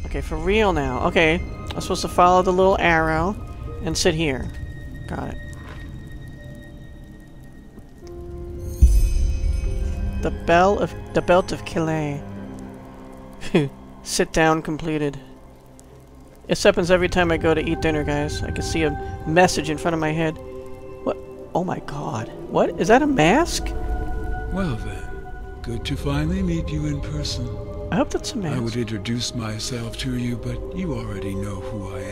Okay, for real now. Okay, I'm supposed to follow the little arrow and sit here. Got it. The belt of Calais. Sit down completed. This happens every time I go to eat dinner, guys. I can see a message in front of my head. What? Oh my god. What? Is that a mask? Well then, good to finally meet you in person. I hope that's a mask. I would introduce myself to you, but you already know who I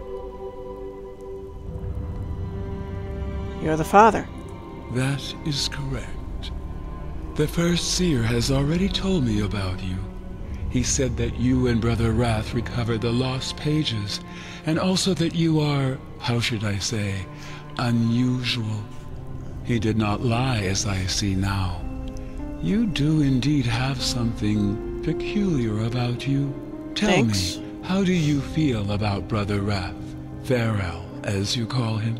am. You're the father. That is correct. The first seer has already told me about you. He said that you and Brother Wrath recovered the lost pages, and also that you are, how should I say, unusual. He did not lie, as I see now. You do indeed have something peculiar about you. Tell me, how do you feel about Brother Wrath, Farrell, as you call him?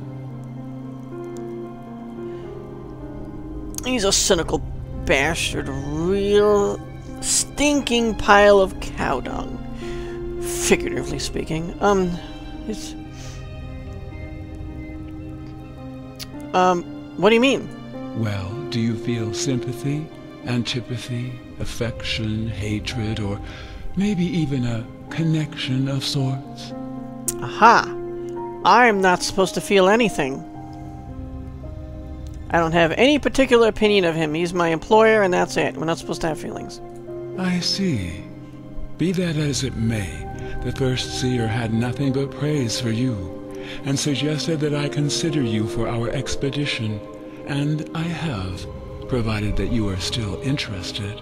He's a cynical bastard, real stinking pile of cow dung. Figuratively speaking. What do you mean? Well, do you feel sympathy, antipathy, affection, hatred, or maybe even a connection of sorts? Aha! I'm not supposed to feel anything. I don't have any particular opinion of him. He's my employer and that's it. We're not supposed to have feelings. I see. Be that as it may, the first seer had nothing but praise for you, and suggested that I consider you for our expedition, and I have, provided that you are still interested.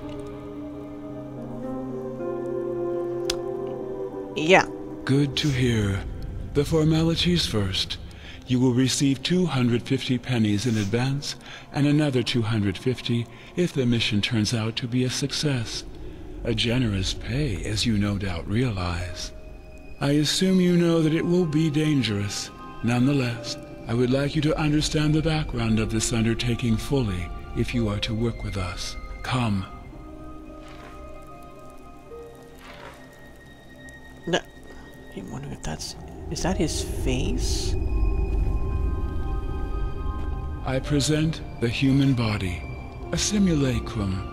Yeah. Good to hear. The formalities first. You will receive 250 pennies in advance, and another 250 if the mission turns out to be a success. A generous pay, as you no doubt realize. I assume you know that it will be dangerous. Nonetheless, I would like you to understand the background of this undertaking fully if you are to work with us. Come. No. I wonder if that's... Is that his face? I present the human body, a simulacrum.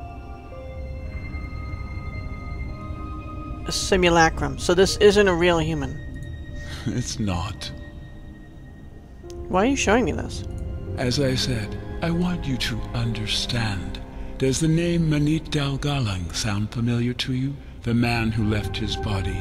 A simulacrum. So this isn't a real human. It's not. Why are you showing me this? As I said, I want you to understand. Does the name Manit Dalgalang sound familiar to you? The man who left his body.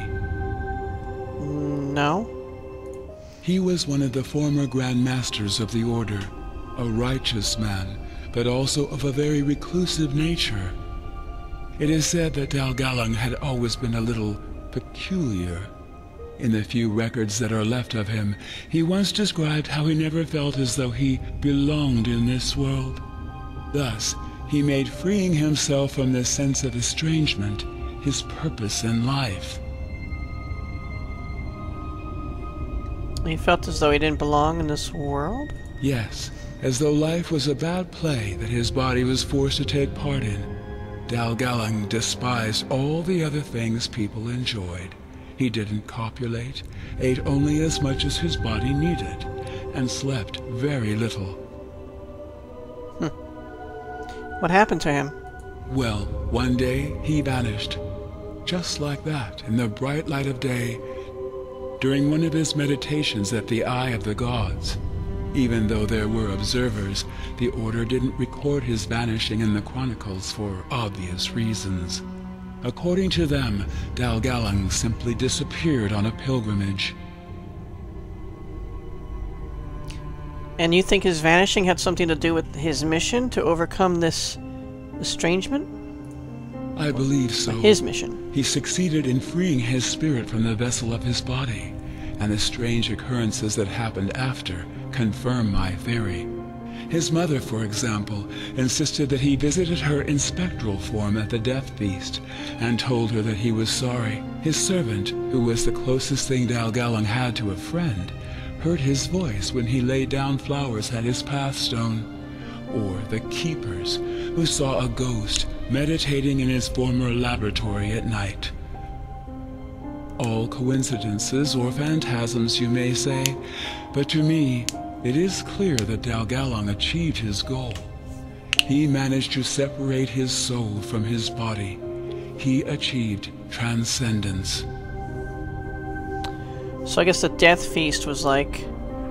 No. He was one of the former Grand Masters of the Order. A righteous man, but also of a very reclusive nature. It is said that Dalgalang had always been a little peculiar. In the few records that are left of him, he once described how he never felt as though he belonged in this world. Thus, he made freeing himself from this sense of estrangement his purpose in life. He felt as though he didn't belong in this world? Yes, as though life was a bad play that his body was forced to take part in. Dalgalang despised all the other things people enjoyed. He didn't copulate, ate only as much as his body needed, and slept very little. What happened to him? Well, one day he vanished. Just like that, in the bright light of day, during one of his meditations at the Eye of the Gods. Even though there were observers, the Order didn't record his vanishing in the chronicles for obvious reasons. According to them, Dalgalang simply disappeared on a pilgrimage. And you think his vanishing had something to do with his mission to overcome this estrangement? I believe so. His mission. He succeeded in freeing his spirit from the vessel of his body, and the strange occurrences that happened after confirm my theory. His mother, for example, insisted that he visited her in spectral form at the death feast, and told her that he was sorry. His servant, who was the closest thing Dalgalang had to a friend, heard his voice when he laid down flowers at his pathstone. Or the keepers, who saw a ghost meditating in his former laboratory at night. all coincidences or phantasms, you may say, but to me, it is clear that Dalgalong achieved his goal. He managed to separate his soul from his body. He achieved transcendence. So I guess the death feast was like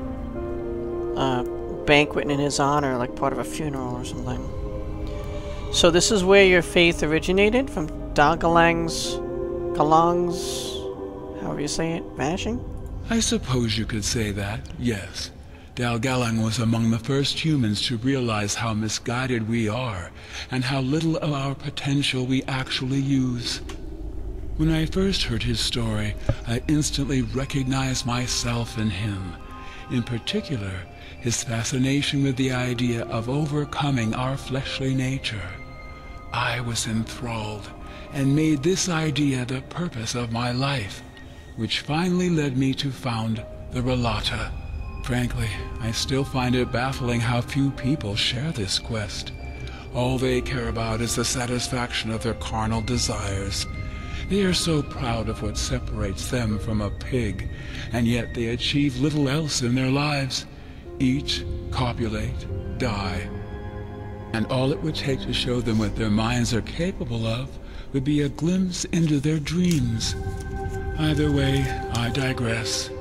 a banquet in his honor, like part of a funeral or something. So this is where your faith originated? From Galang's, however you say it, vanishing? I suppose you could say that, yes. Dalgalang was among the first humans to realize how misguided we are, and how little of our potential we actually use. When I first heard his story, I instantly recognized myself in him. In particular, his fascination with the idea of overcoming our fleshly nature. I was enthralled, and made this idea the purpose of my life, which finally led me to found the Relata. Frankly, I still find it baffling how few people share this quest. All they care about is the satisfaction of their carnal desires. They are so proud of what separates them from a pig, and yet they achieve little else in their lives. Eat, copulate, die. And all it would take to show them what their minds are capable of would be a glimpse into their dreams. Either way, I digress.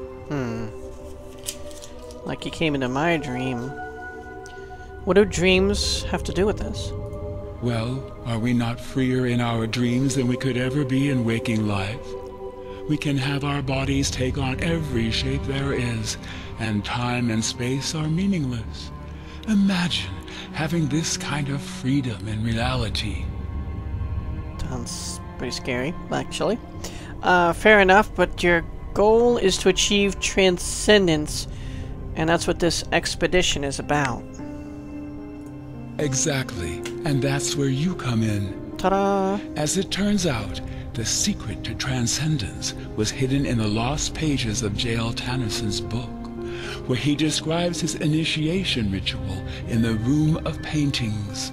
Like you came into my dream. What do dreams have to do with this? Well, are we not freer in our dreams than we could ever be in waking life? We can have our bodies take on every shape there is, and time and space are meaningless. Imagine having this kind of freedom in reality. Sounds pretty scary, actually. Fair enough, but your goal is to achieve transcendence, and that's what this expedition is about. Exactly, and that's where you come in. Ta-da! As it turns out, the secret to transcendence was hidden in the lost pages of J.L. Tannisson's book, where he describes his initiation ritual in the Room of Paintings.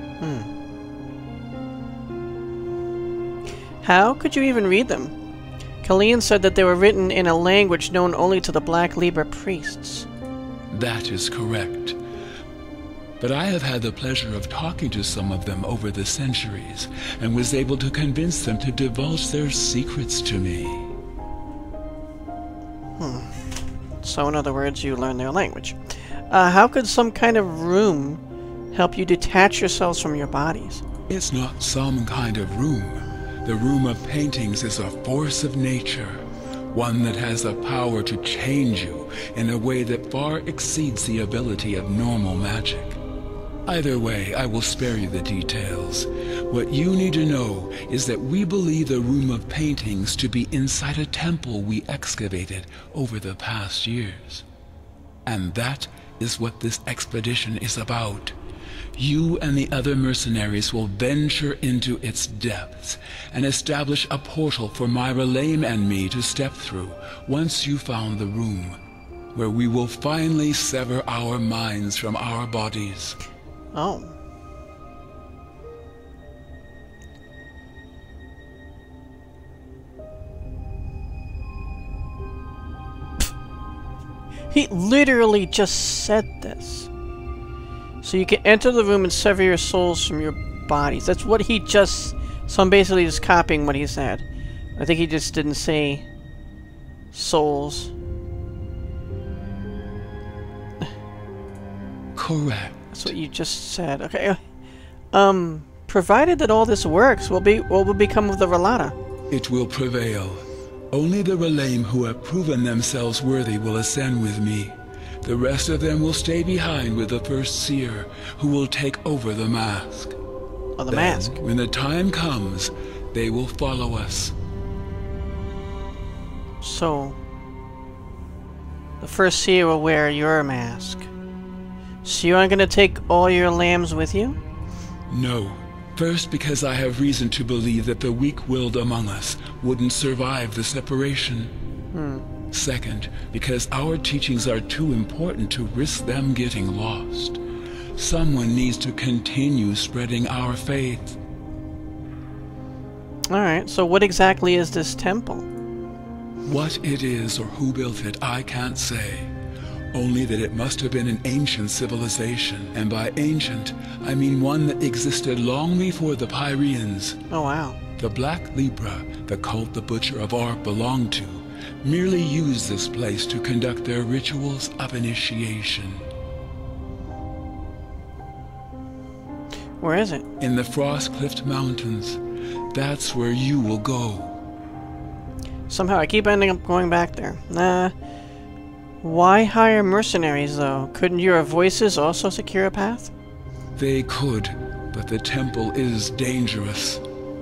How could you even read them? Kalian said that they were written in a language known only to the Black Libra priests. That is correct. But I have had the pleasure of talking to some of them over the centuries, and was able to convince them to divulge their secrets to me. So in other words, you learn their language. How could some kind of room help you detach yourselves from your bodies? It's not some kind of room. The Room of Paintings is a force of nature, one that has the power to change you in a way that far exceeds the ability of normal magic. Either way, I will spare you the details. What you need to know is that we believe the Room of Paintings to be inside a temple we excavated over the past years. And that is what this expedition is about. You and the other mercenaries will venture into its depths and establish a portal for Myra Lame and me to step through once you found the room, where we will finally sever our minds from our bodies. Oh. He literally just said this. So you can enter the room and sever your souls from your bodies. That's what he just... So I'm basically just copying what he said. I think he just didn't say souls. Correct. That's what you just said. Okay. Provided that all this works, what will become of the Relata? It will prevail. Only the Relame who have proven themselves worthy will ascend with me. The rest of them will stay behind with the first seer, who will take over the mask. Oh, the mask. When the time comes, they will follow us. So, the first seer will wear your mask. So you aren't going to take all your lambs with you? No. First, because I have reason to believe that the weak-willed among us wouldn't survive the separation. Second, because our teachings are too important to risk them getting lost. Someone needs to continue spreading our faith. Alright, so what exactly is this temple? What it is or who built it, I can't say. Only that it must have been an ancient civilization, and by ancient, I mean one that existed long before the Pyreans. Oh, wow. The Black Libra, the cult the Butcher of Ark belonged to, merely used this place to conduct their rituals of initiation. Where is it? In the Frostcliff Mountains. That's where you will go. Somehow I keep ending up going back there. Nah. Why hire mercenaries, though? Couldn't your voices also secure a path? They could, but the temple is dangerous.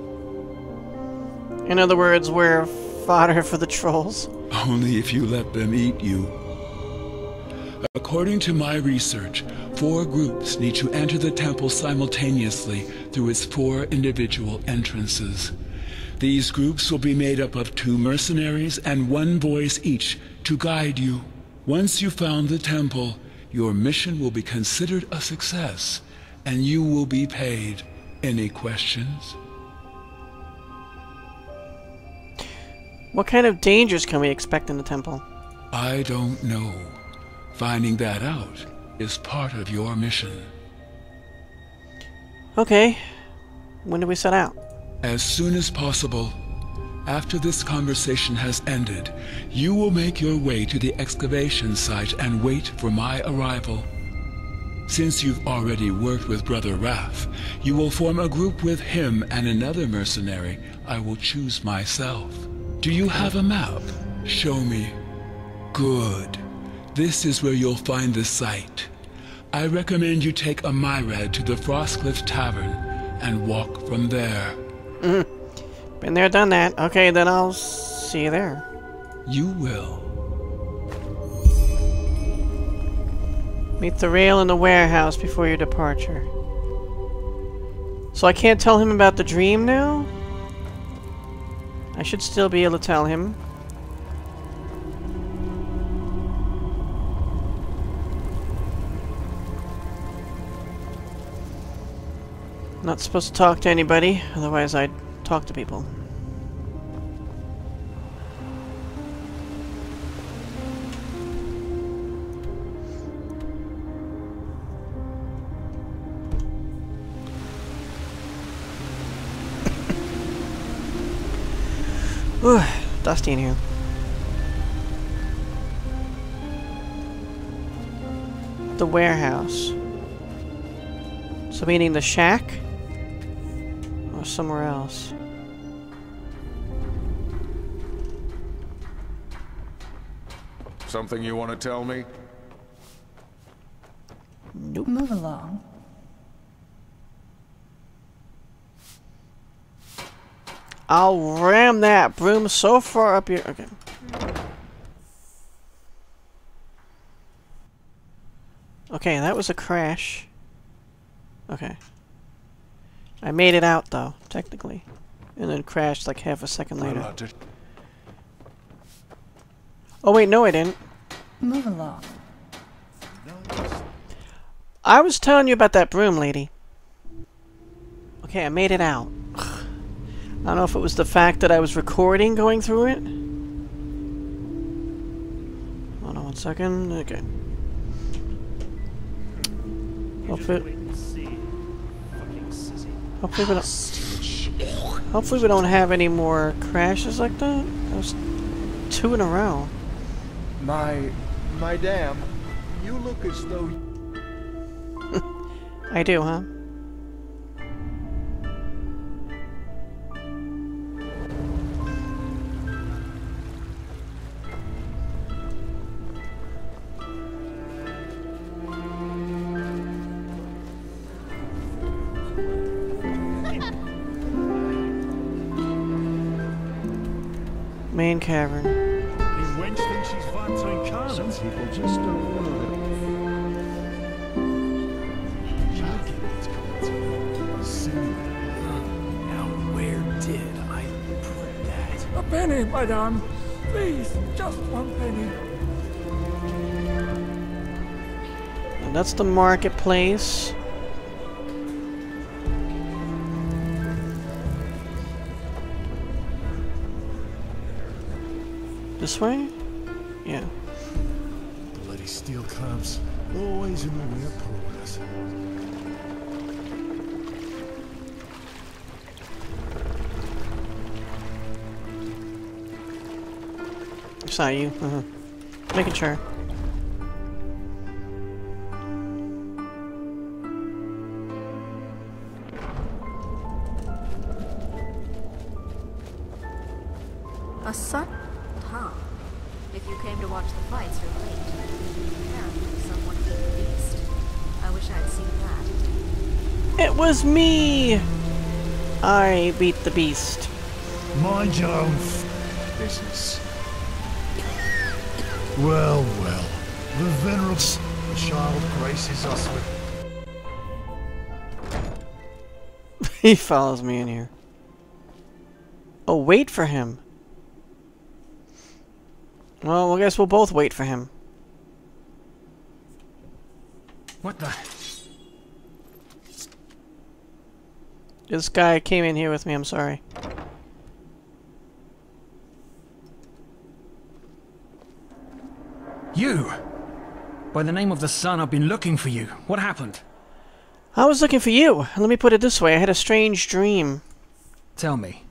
In other words, we're fodder for the trolls. Only if you let them eat you. According to my research, 4 groups need to enter the temple simultaneously through its 4 individual entrances. These groups will be made up of 2 mercenaries and 1 voice each to guide you. Once you've found the temple, your mission will be considered a success, and you will be paid. Any questions? What kind of dangers can we expect in the temple? I don't know. Finding that out is part of your mission. Okay. When do we set out? As soon as possible. After this conversation has ended, you will make your way to the excavation site and wait for my arrival. Since you've already worked with Brother Wrath, you will form a group with him and another mercenary I will choose myself. Do you have a map? Show me. Good. This is where you'll find the site. I recommend you take a Myrad to the Frostcliff Tavern and walk from there. Been there, done that. Okay, then I'll see you there. You will. Meet the rail in the warehouse before your departure. So I can't tell him about the dream now? I should still be able to tell him. Not supposed to talk to anybody, otherwise I'd talk to people. Ooh, dusty in here. The warehouse. So meaning the shack? Or somewhere else? Something you want to tell me? Nope. Move along. I'll ram that broom so far up here. Okay. Okay, that was a crash. Okay. I made it out, though, technically. And then crashed like half a second later. Oh, wait, no, I didn't. Move along. I was telling you about that broom, lady. Okay, I made it out. I don't know if it was the fact that I was recording going through it. Hold on 1 second. Okay. Hopefully we don't have any more crashes like that. That was 2 in a row. My damn, you look as though... I do, huh? Main cavern. Wench thinks she's Valentine incarnate. Some people just don't know Now where did I put that? A penny, madame. Please, just 1 penny. And that's the marketplace. This way? Yeah. Bloody steel clamps. Always in the way of progress. It's not you. Making sure. A sun? Huh. If you came to watch the fights, you're late. Apparently, someone beat the beast. I wish I'd seen that. It was me! I beat the beast. Mind your own business. Well, well. The venerable child graces us with... He follows me in here. Oh, wait for him. Well, I guess we'll both wait for him. What the? This guy came in here with me, I'm sorry. You! By the name of the sun, I've been looking for you. What happened? I was looking for you. Let me put it this way. I had a strange dream. Tell me.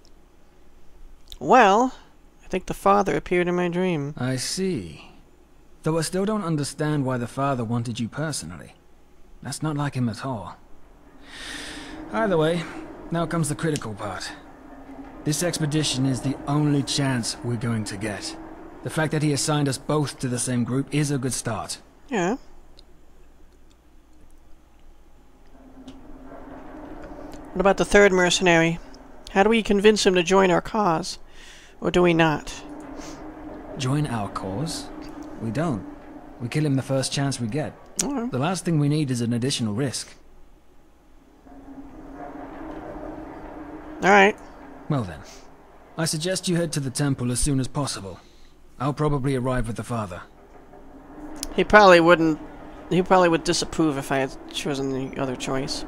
Well, I think the father appeared in my dream. I see. Though I still don't understand why the father wanted you personally. That's not like him at all. Either way, now comes the critical part. This expedition is the only chance we're going to get. The fact that he assigned us both to the same group is a good start. Yeah. What about the third mercenary? How do we convince him to join our cause? Or do we not? Join our cause? We don't. We kill him the first chance we get. Alright. The last thing we need is an additional risk. Alright. Well then, I suggest you head to the temple as soon as possible. I'll probably arrive with the father. He probably wouldn't... He probably would disapprove if I had chosen the other choice.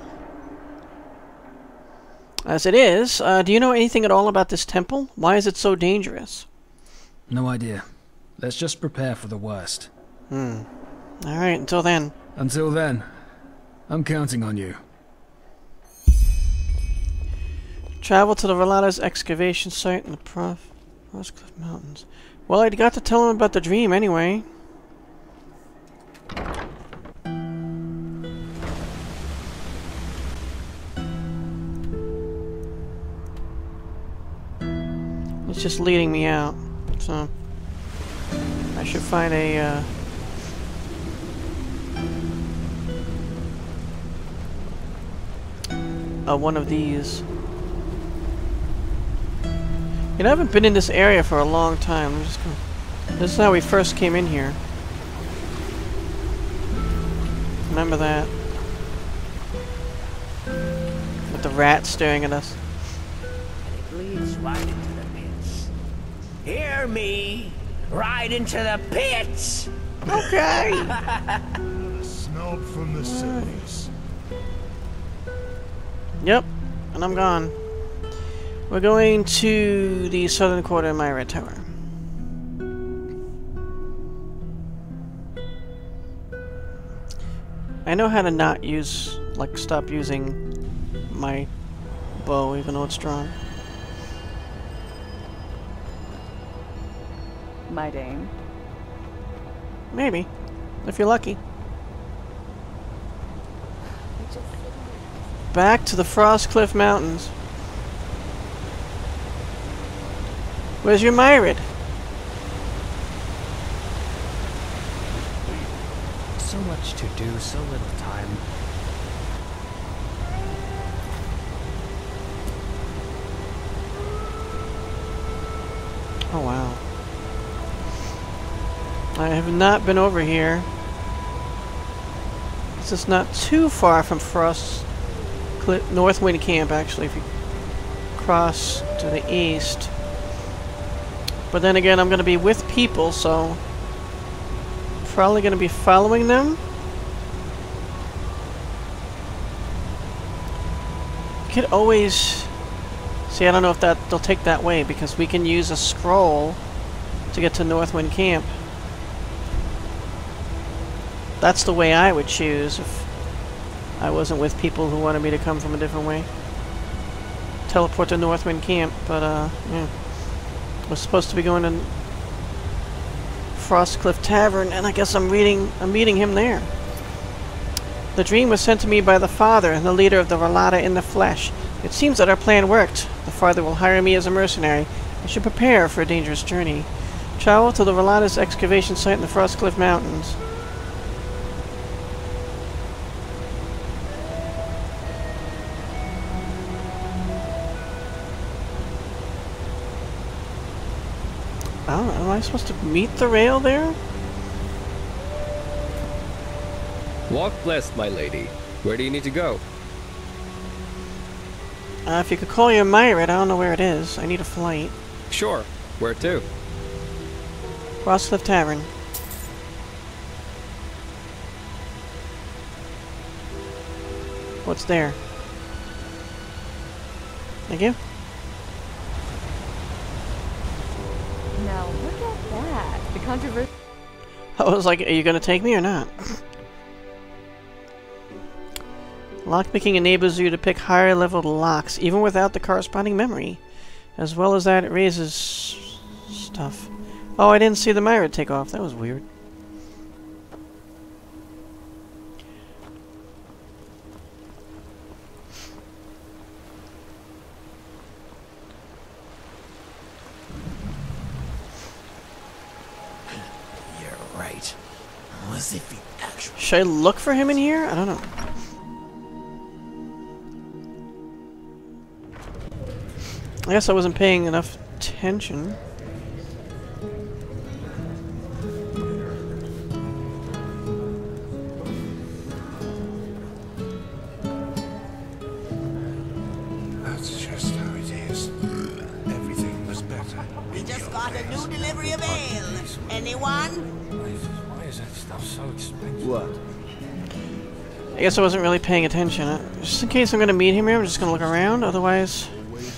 As it is, do you know anything at all about this temple? Why is it so dangerous? No idea. Let's just prepare for the worst. Alright, until then. Until then, I'm counting on you. Travel to the Relata's excavation site in the Frostcliff Mountains. Well, I got to tell him about the dream anyway. It's just leading me out, so I should find a one of these. You know, I haven't been in this area for a long time. I'm just gonna... This is how we first came in here. Remember that? With the rat staring at us. And it leads right into the pits. Hear me! Right into the pits! Okay! A snub from the cities. Yep, and I'm gone. We're going to the southern quarter of my red tower. I know how to not use, like, stop using my bow, even though it's strong. My Dame. Maybe, if you're lucky. Back to the Frostcliff Mountains. Where's your Myrid? So much to do, so little time. Oh wow. I have not been over here. This is not too far from Frostcliff Northwind Camp, actually, if you cross to the east. But then again, I'm going to be with people, so probably going to be following them. You could always... See, I don't know if they'll take that way, because we can use a scroll to get to Northwind Camp. That's the way I would choose if I wasn't with people who wanted me to come from a different way. Teleport to Northwind Camp, but yeah. I was supposed to be going to Frostcliff Tavern, and I guess I'm meeting him there. The dream was sent to me by the Father, the leader of the Relata in the flesh. It seems that our plan worked. The Father will hire me as a mercenary. I should prepare for a dangerous journey. Travel to the Relata's excavation site in the Frostcliff Mountains. Oh, am I supposed to meet the rail there? Walk blessed, my lady. Where do you need to go? If you could call your Myrit, I don't know where it is. I need a flight. Sure. Where to? Frostcliff Tavern. What's there? Thank you. Now look at that. The controversy. I was like, are you gonna take me or not? Lockpicking enables you to pick higher leveled locks, even without the corresponding memory. As well as that, it raises stuff. Oh, I didn't see the Myra take off. That was weird. You're right. Was it the actual... Should I look for him in here? I don't know. I guess I wasn't paying enough attention. That's just how it is. Everything was better. We just got a new delivery of ale. Anyone? Why is that stuff so expensive? What? I guess I wasn't really paying attention. Just in case I'm gonna meet him here, I'm just gonna look around. Otherwise,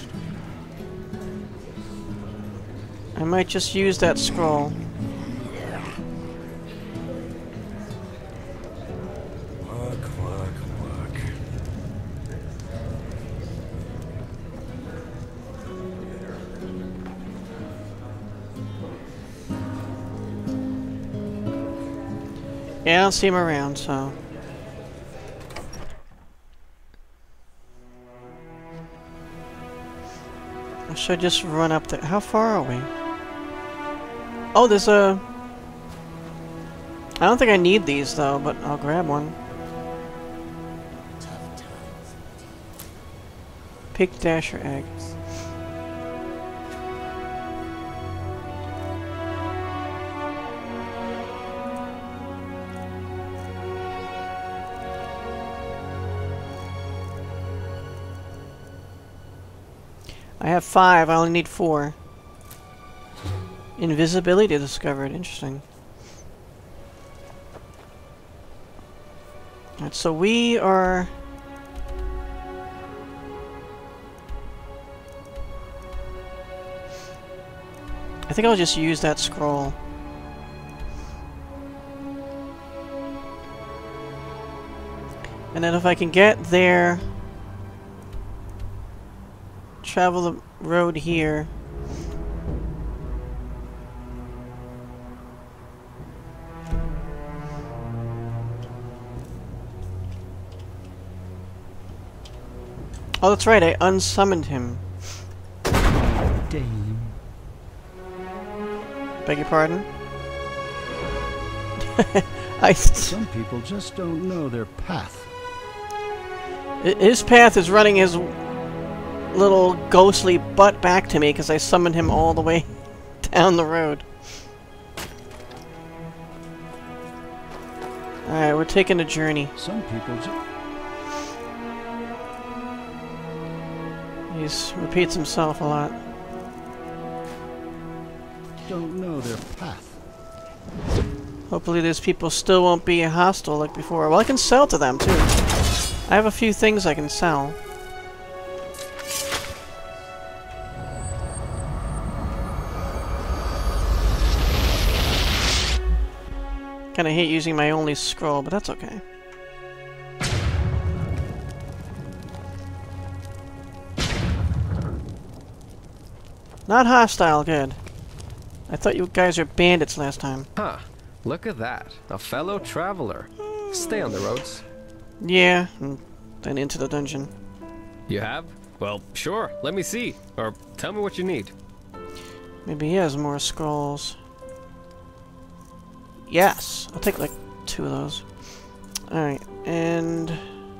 I might just use that scroll. Work. Yeah, I don't see him around, so... I should just run up there. How far are we? Oh, there's a... I don't think I need these, though, but I'll grab one. Pig dasher egg. I have 5, I only need 4. Invisibility discovered, interesting. Alright, so we are... I think I'll just use that scroll. And then if I can get there... travel the road here. Oh, that's right, I unsummoned him. Damn. Beg your pardon? Some people just don't know their path. His path is running his little ghostly butt back to me because I summoned him all the way down the road. Alright, we're taking a journey. Some people He repeats himself a lot. don't know their path. Hopefully these people still won't be hostile like before. Well, I can sell to them too. I have a few things I can sell. Kinda hate using my only scroll, but that's okay. Not hostile, good. I thought you guys were bandits last time. Huh. Look at that. A fellow traveler. Stay on the roads. Yeah, and then into the dungeon. You have? Well, sure. Let me see. Or tell me what you need. Maybe he has more scrolls. Yes! I'll take like 2 of those. Alright, and...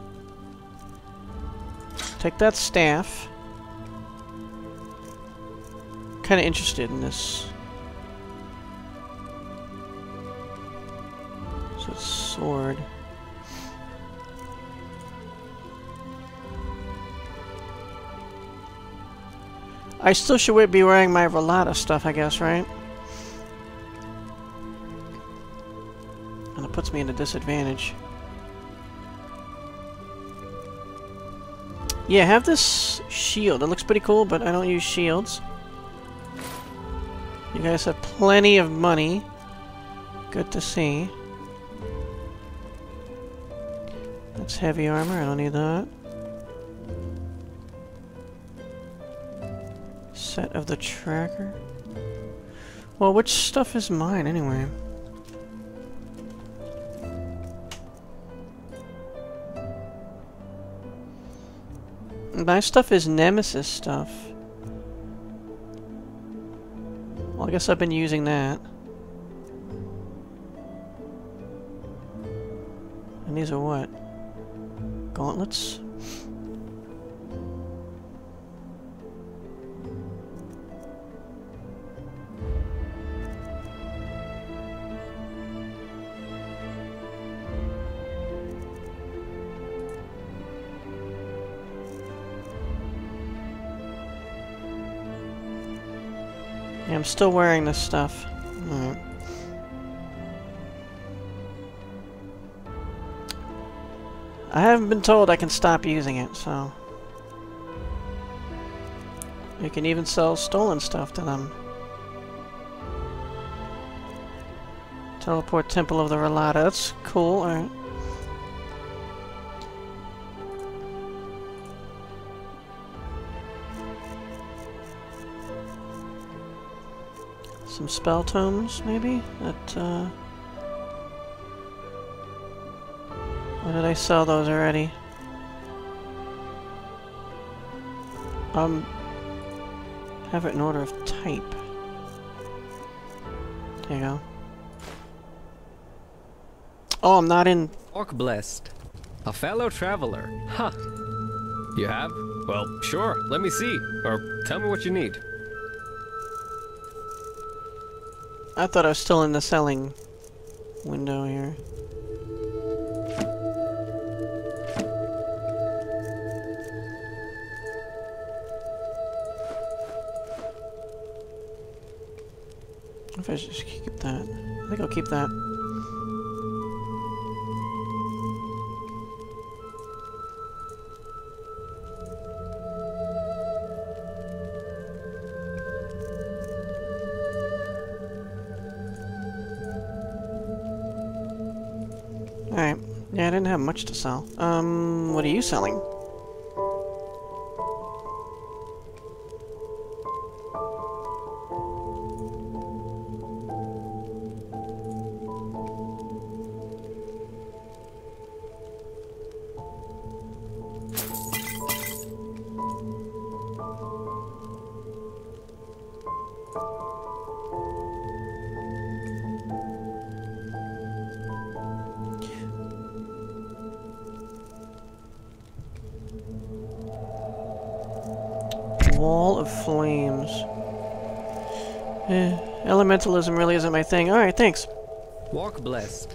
take that staff. Kinda interested in this. So it's sword. I still should be wearing my Relata stuff, I guess, right? And it puts me in a disadvantage. Yeah, have this shield. It looks pretty cool, but I don't use shields. You guys have plenty of money. Good to see. That's heavy armor. I don't need that. Set of the tracker. Well, which stuff is mine anyway? My stuff is Nemesis stuff. Well, I guess I've been using that. And these are what? Gauntlets? Yeah, I'm still wearing this stuff. Alright. I haven't been told I can stop using it, so... You can even sell stolen stuff to them. Teleport Temple of the Relata. That's cool, alright. Some spell tomes, maybe? That, Or did I sell those already? Have it in order of type. There you go. Oh, I'm not in... Orc blessed. A fellow traveler. Huh. You have? Well, sure. Let me see. Or tell me what you need. I thought I was still in the selling window here. If I just keep that. I think I'll keep that. Alright. Yeah, I didn't have much to sell. What are you selling? Wall of Flames. Elementalism really isn't my thing. Alright, thanks. Walk blessed.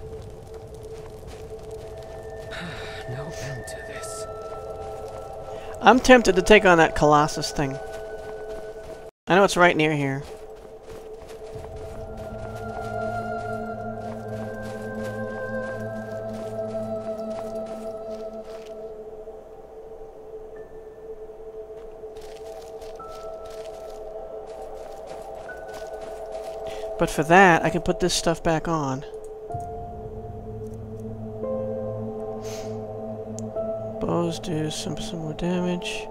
No end to this. I'm tempted to take on that Colossus thing. I know it's right near here. But for that, I can put this stuff back on. blows do some more damage.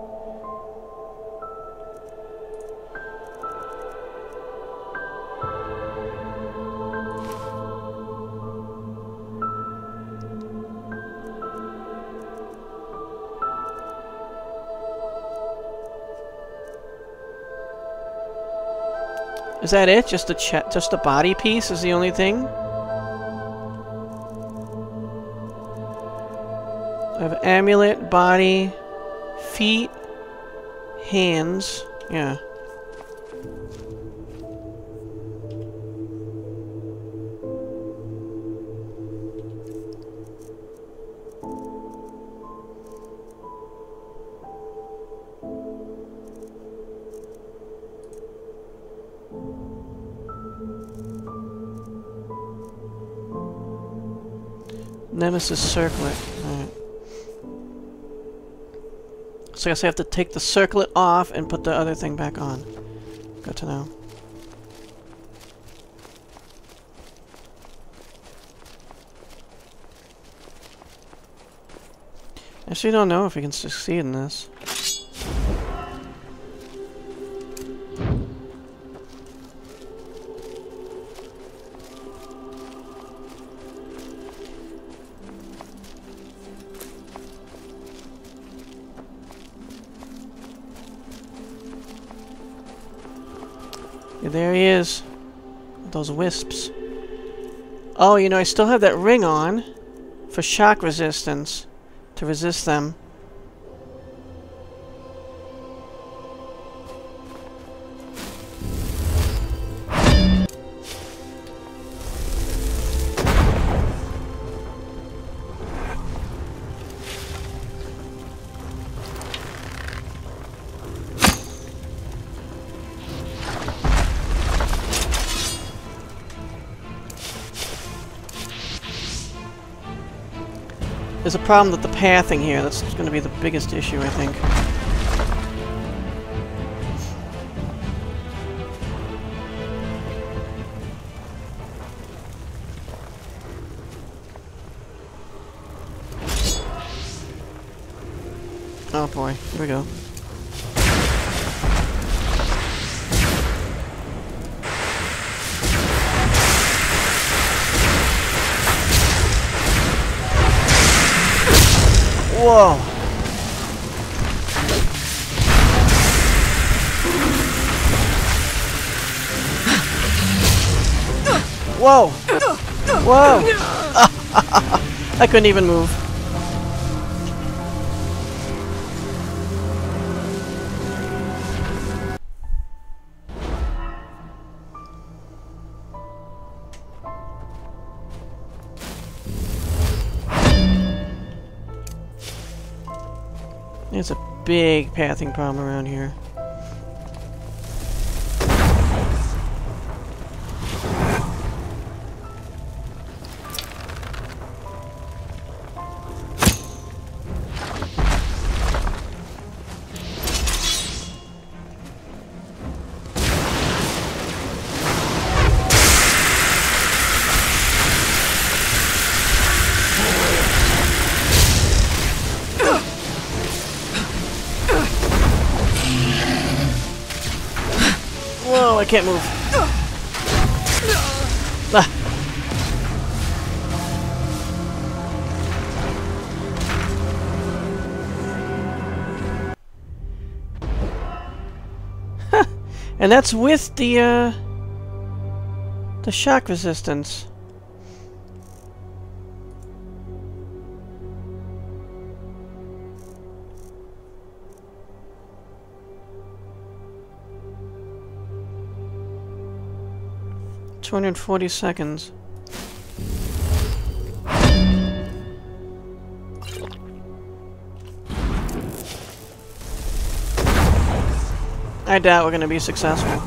Is that it? Just the body piece is the only thing? I have amulet, body, feet, hands. Yeah. Nemesis circlet. Alright. So I guess I have to take the circlet off and put the other thing back on. Good to know. I actually don't know if we can succeed in this. Yeah, there he is. Those wisps. Oh, you know, I still have that ring on for shock resistance to resist them. There's a problem with the pathing here. That's going to be the biggest issue, I think. Oh boy, here we go. Whoa! Whoa! Whoa! I couldn't even move. There's a big pathing problem around here. Whoa, I can't move. Ah. And that's with the shock resistance. $240 seconds. I doubt we're going to be successful.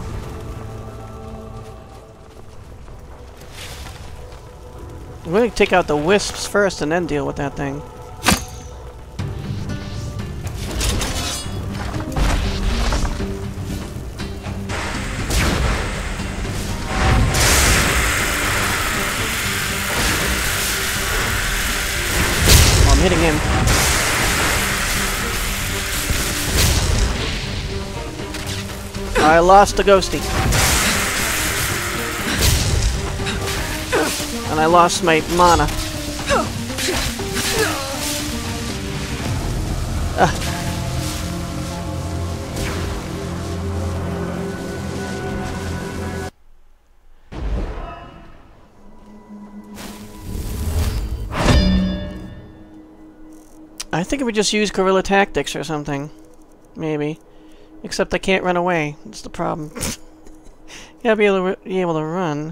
We're going to take out the wisps first and then deal with that thing. I'm hitting him. I lost the ghosty. And I lost my mana. I think if we just use guerrilla tactics or something. Maybe. Except I can't run away. That's the problem. Gotta be able to run.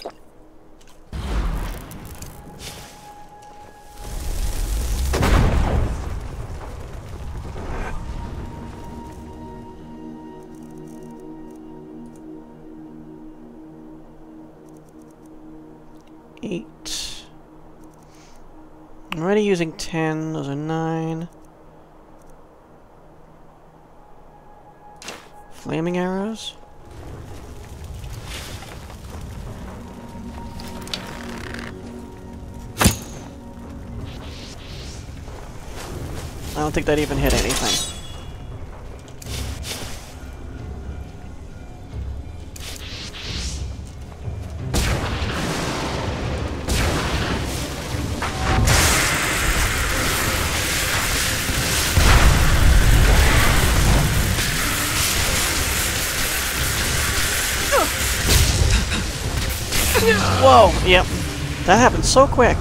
I'm already using 10, those are 9. Flaming arrows? I don't think that even hit anything. Whoa, yep. That happened so quick.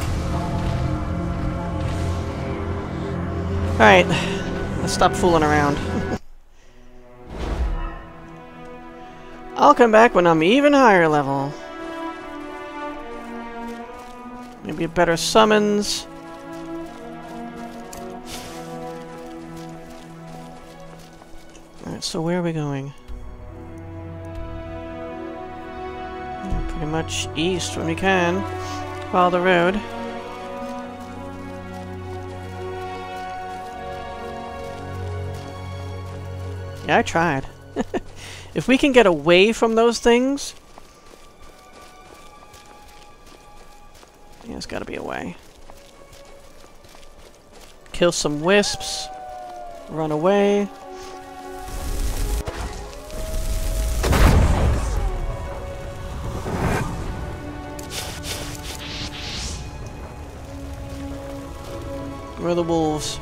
Alright, let's stop fooling around. I'll come back when I'm even higher level. Maybe better summons. Alright, so where are we going? Pretty much east when we can. Follow the road. Yeah, I tried. If we can get away from those things... Yeah, there's gotta be a way. Kill some wisps. Run away. Where are the wolves?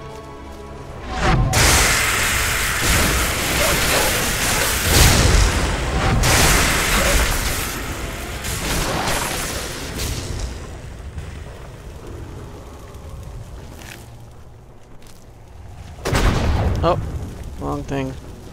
Oh, wrong thing.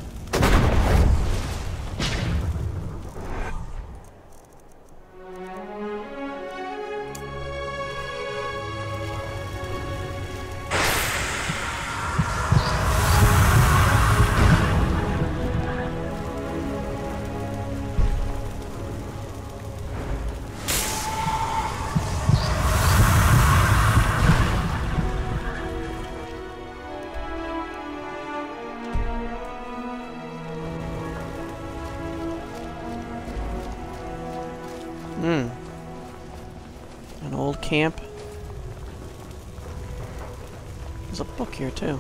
An old camp. There's a book here too.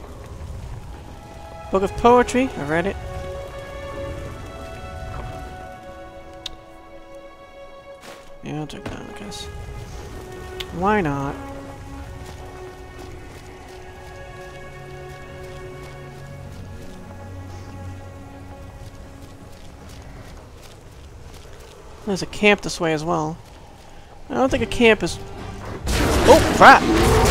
Book of Poetry. I read it. Yeah, I'll check that out, I guess. Why not? There's a camp this way as well. I don't think a camp is... Oh, crap!